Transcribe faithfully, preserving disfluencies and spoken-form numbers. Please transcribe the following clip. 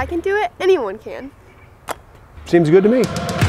I can do it, anyone can. Seems good to me.